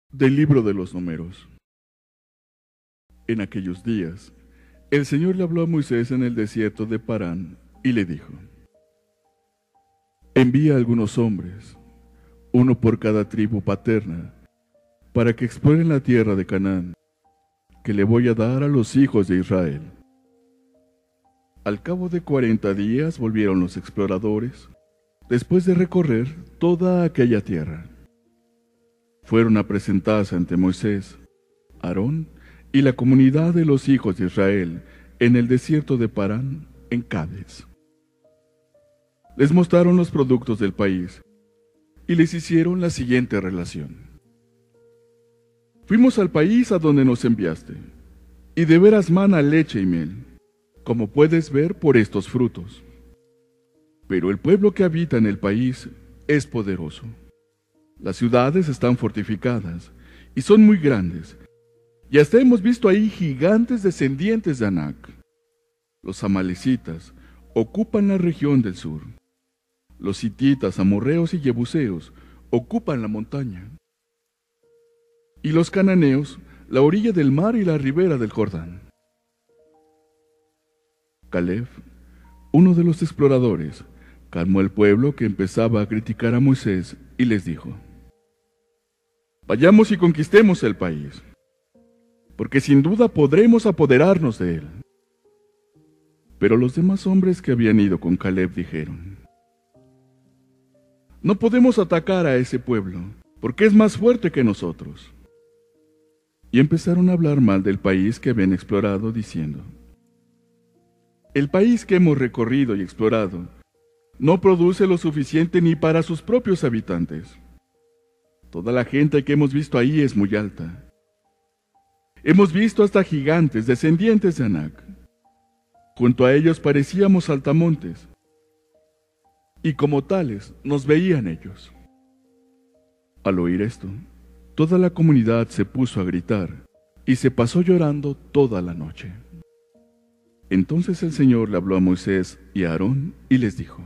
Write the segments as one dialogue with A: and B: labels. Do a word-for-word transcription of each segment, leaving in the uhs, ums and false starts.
A: Del libro de los Números. En aquellos días, el Señor le habló a Moisés en el desierto de Parán y le dijo: Envía a algunos hombres, uno por cada tribu paterna, para que exploren la tierra de Canaán, que le voy a dar a los hijos de Israel. Al cabo de cuarenta días volvieron los exploradores, después de recorrer toda aquella tierra. Fueron a presentarse ante Moisés, Aarón y la comunidad de los hijos de Israel en el desierto de Parán, en Cades. Les mostraron los productos del país y les hicieron la siguiente relación: Fuimos al país a donde nos enviaste, y de veras mana leche y miel, como puedes ver por estos frutos. Pero el pueblo que habita en el país es poderoso. Las ciudades están fortificadas y son muy grandes, y hasta hemos visto ahí gigantes descendientes de Anac. Los amalecitas ocupan la región del sur. Los hititas, amorreos y jebuseos ocupan la montaña. Y los cananeos, la orilla del mar y la ribera del Jordán. Caleb, uno de los exploradores, calmó al pueblo que empezaba a criticar a Moisés y les dijo: Vayamos y conquistemos el país, porque sin duda podremos apoderarnos de él. Pero los demás hombres que habían ido con Caleb dijeron: No podemos atacar a ese pueblo, porque es más fuerte que nosotros. Y empezaron a hablar mal del país que habían explorado, diciendo: El país que hemos recorrido y explorado no produce lo suficiente ni para sus propios habitantes. Toda la gente que hemos visto ahí es muy alta. Hemos visto hasta gigantes descendientes de Anac. Junto a ellos parecíamos saltamontes, y como tales nos veían ellos. Al oír esto, toda la comunidad se puso a gritar y se pasó llorando toda la noche. Entonces el Señor le habló a Moisés y a Aarón y les dijo: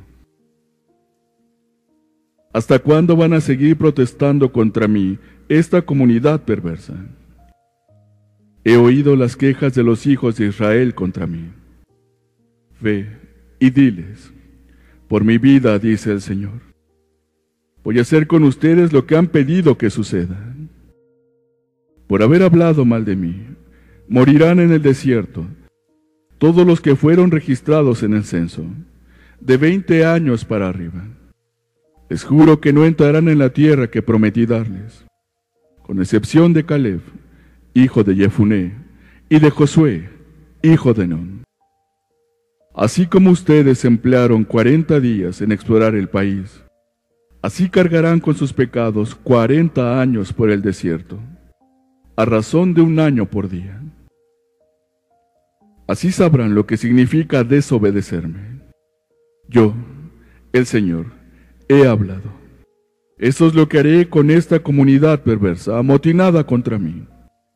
A: ¿Hasta cuándo van a seguir protestando contra mí esta comunidad perversa? He oído las quejas de los hijos de Israel contra mí. Ve y diles: Por mi vida, dice el Señor, voy a hacer con ustedes lo que han pedido que suceda. Por haber hablado mal de mí, morirán en el desierto todos los que fueron registrados en el censo, de veinte años para arriba. Les juro que no entrarán en la tierra que prometí darles, con excepción de Caleb, hijo de Jefuné, y de Josué, hijo de Nun. Así como ustedes emplearon cuarenta días en explorar el país, así cargarán con sus pecados cuarenta años por el desierto, a razón de un año por día. Así sabrán lo que significa desobedecerme. Yo, el Señor, he hablado. Eso es lo que haré con esta comunidad perversa, amotinada contra mí.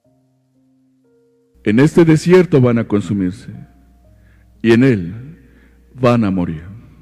A: En este desierto van a consumirse, y en él van a morir.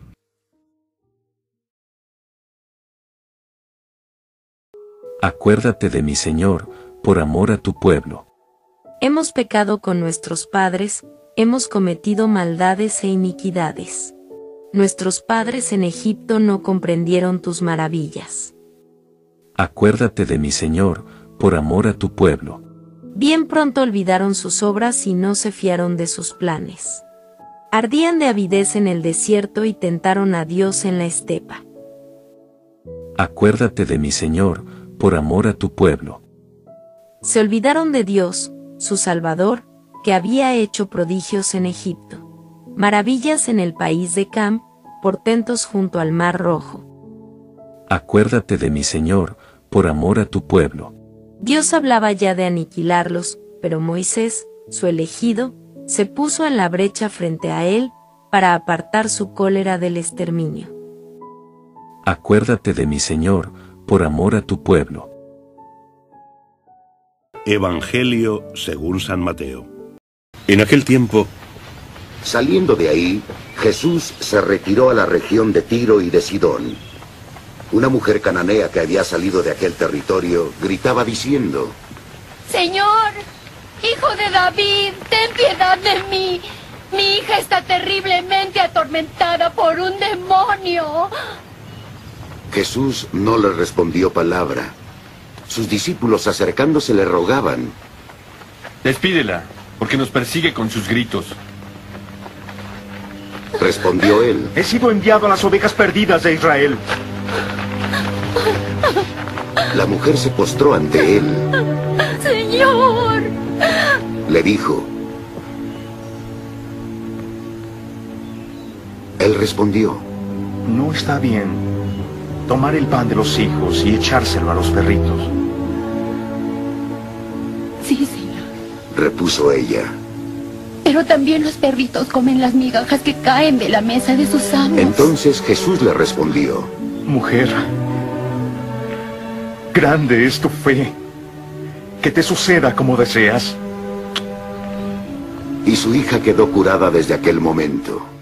B: Acuérdate de mi Señor, por amor a tu pueblo.
C: Hemos pecado con nuestros padres, hemos cometido maldades e iniquidades. Nuestros padres en Egipto no comprendieron tus maravillas.
B: Acuérdate de mi Señor, por amor a tu pueblo.
C: Bien pronto olvidaron sus obras y no se fiaron de sus planes. Ardían de avidez en el desierto y tentaron a Dios en la estepa.
B: Acuérdate de mi Señor, por amor a tu pueblo.
C: Se olvidaron de Dios, su Salvador, que había hecho prodigios en Egipto, maravillas en el país de Cam, portentos junto al Mar Rojo.
B: Acuérdate de mi Señor, por amor a tu pueblo.
C: Dios hablaba ya de aniquilarlos, pero Moisés, su elegido, se puso en la brecha frente a él, para apartar su cólera del exterminio.
B: Acuérdate de mi Señor, por amor a tu pueblo.
D: Evangelio según San Mateo. En aquel tiempo,
E: saliendo de ahí, Jesús se retiró a la región de Tiro y de Sidón. Una mujer cananea que había salido de aquel territorio gritaba diciendo:
F: Señor, hijo de David, ten piedad de mí. Mi hija está terriblemente atormentada por un demonio.
E: Jesús no le respondió palabra. Sus discípulos acercándose le rogaban:
G: Despídela, porque nos persigue con sus gritos.
E: Respondió él:
H: He sido enviado a las ovejas perdidas de Israel.
E: La mujer se postró ante él.
F: Señor.
E: Le dijo. Él respondió:
H: No está bien tomar el pan de los hijos y echárselo a los perritos.
F: Sí, señor.
E: Repuso ella.
F: Pero también los perritos comen las migajas que caen de la mesa de sus amos.
E: Entonces Jesús le respondió:
H: Mujer, grande es tu fe. Que te suceda como deseas.
E: Y su hija quedó curada desde aquel momento.